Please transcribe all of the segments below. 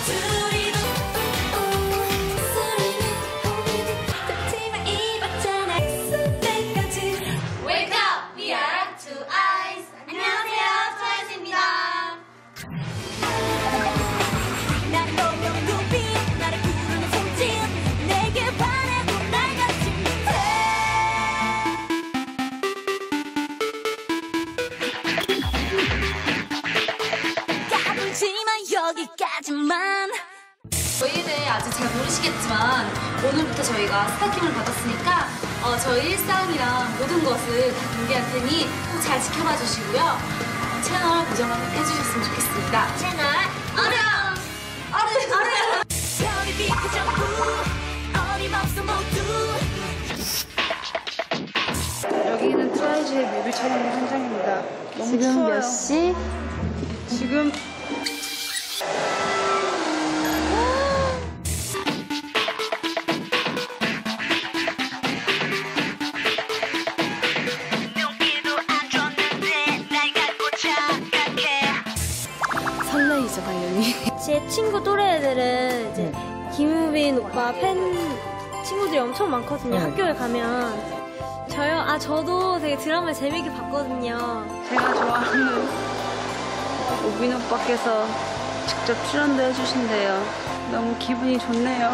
저희는 아직 잘 모르시겠지만 오늘부터 저희가 스타킹을 받았으니까 저희 일상이랑 모든 것을 다 공개할 테니 꼭 잘 지켜봐 주시고요. 채널 고정을 해주셨으면 좋겠습니다. 채널 어른! 여기는 트와이즈의 뮤비 촬영 현장입니다. 너무 지금 추워요. 몇 시? 지금 설레이죠, 당연히. 제 친구 또래 애들은 이제 김우빈 오빠 팬 친구들이 엄청 많거든요. 학교에 가면. 저도 되게 드라마 재밌게 봤거든요. 제가 좋아하는 우빈 오빠께서 직접 출연도 해주신대요. 너무 기분이 좋네요.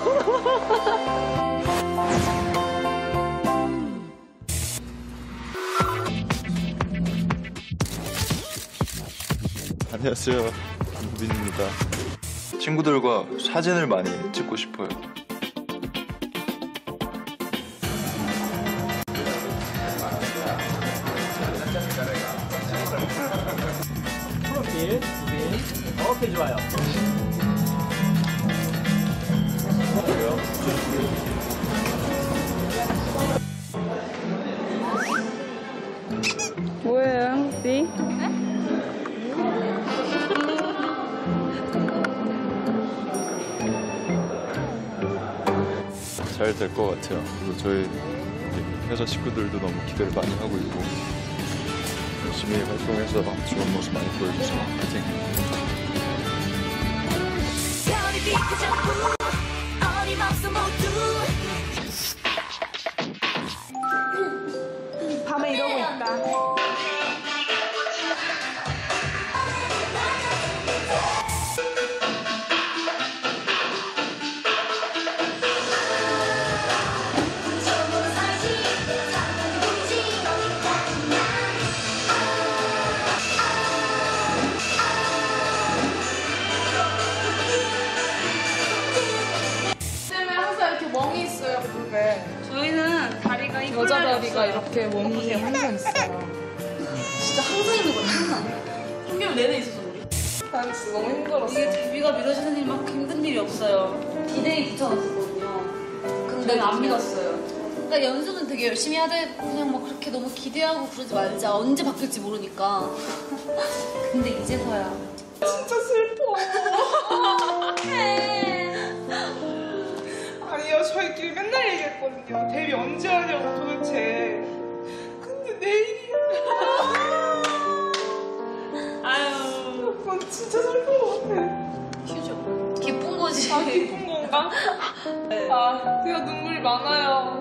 안녕하세요, 김우빈입니다. 친구들과 사진을 많이 찍고 싶어요. 프로필, 우빈. 오케이, 좋아요. 뭐예요, 형비? 잘 될 것 같아요. 그리고 저희 회사 친구들도 너무 기대를 많이 하고 있고 열심히 활동해서 좋은 모습 많이 보여주세요. 파이팅! 밤에 이러고 있다. 저희는 다리가 여자 다리가 이렇게 웜이 항상 있어요. 진짜 항상 있는 거야, 항상. 3개월 내내 있었어, 우리. 난 진짜 너무 힘들었어. 이게 데뷔가 미뤄지는 일만큼 힘든 일이 없어요. 디데이 붙여놨었거든요. 근데 안 믿었어요. 그러니까 연습은 되게 열심히 하되 그냥 막 그렇게 너무 기대하고 그러지 말자. 언제 바뀔지 모르니까. 근데 이제서야. 진짜 슬퍼. 아니요, 저희끼리 맨날 얘기했거든요. 데뷔 언제 하냐고 도대체. 근데 내일이야. 아유. 난 진짜 슬픈 것 같아. 휴죠. 기쁜 거지. 아, 기쁜 건가? 아, 제가 눈물이 많아요.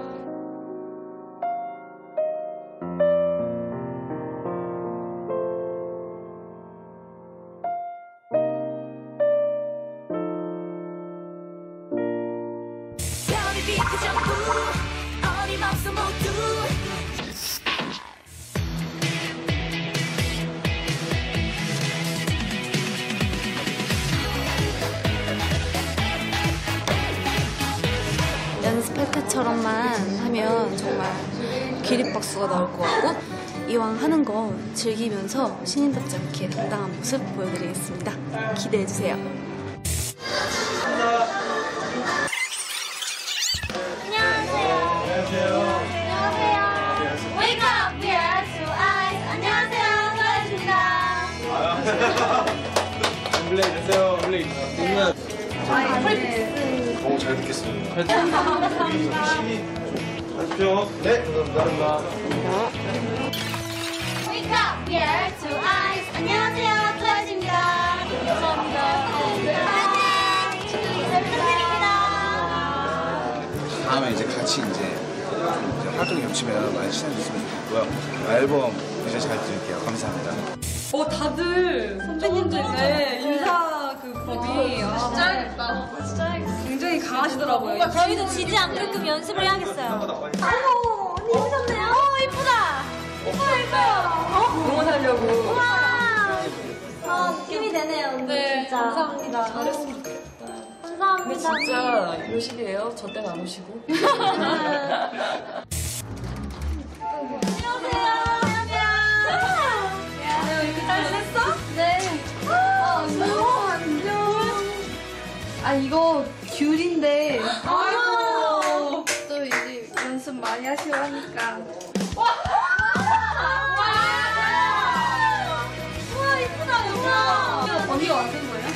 연습할 때처럼만 하면 정말 기립박수가 나올 것 같고 이왕 하는 거 즐기면서 신인답지 않게 당당한 모습 보여드리겠습니다. 기대해주세요. Wake up, we are two eyes. 안녕하세요, 트와이즈입니다. 블레이 됐어요, 블레이. 너무 잘 듣겠습니다. 안녕하세요. 네, 감사합니다. Wake up, we are two eyes. 안녕하세요, 트와이즈입니다. 감사합니다. 다음에 이제 같이 이제 활동이 겹치면 많이 친해졌으면 좋겠고요. 앨범 이제 잘 들을게요. 감사합니다. 다들 선배님들 인사 그 법이 진짜 굉장히 강하시더라고요. 저희도 지지 않게끔 연습을 해야겠어요. 어머, 언니 오셨네요. 이쁘다. 이뻐요. 응원하려고. 우와. 느낌이 되네요, 언니. 네, 진짜. 감사합니다. 잘했으면 좋겠다. 감사합니다. 근데 진짜 요식이에요. 저 때는 안 오시고. 아, 이거 귤인데. 아이고. 또 이제 연습 많이 하시고 하니까. 우와, 이쁘다, 이쁘다. 언니가 만든 거예요?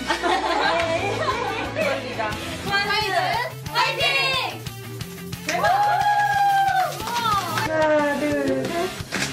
화이팅! 하나, 둘, 셋.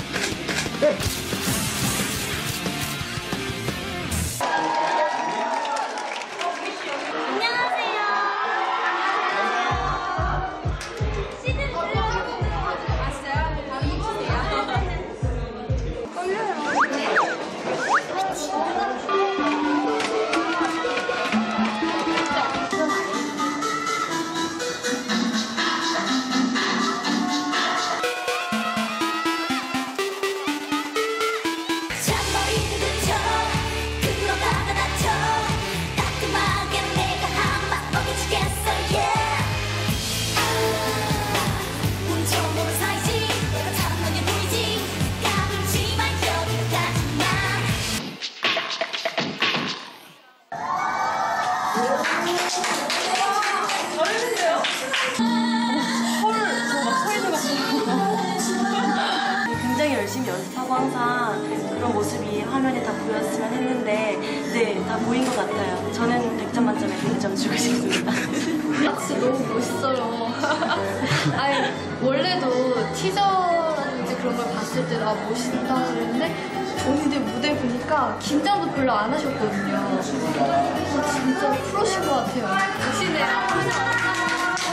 굉장히 열심히 연습하고 항상 그런 모습이 화면에 다 보였으면 했는데 네, 다 보인 것 같아요. 저는 100점 만점에 100점 주고 싶습니다. 진짜 너무 멋있어요. 아니, 원래도 티저라든지 그런 걸 봤을 때 나 멋있다 그랬는데 언니들 무대 보니까 긴장도 별로 안 하셨거든요. 진짜 프로신 것 같아요. 멋있네요.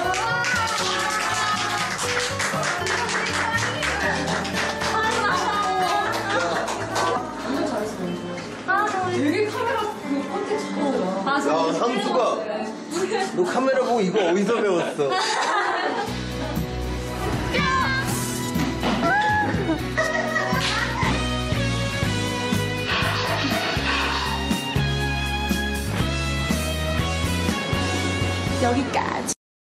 야, 상수가 너 카메라 보고 이거 어디서 배웠어? 여기까지.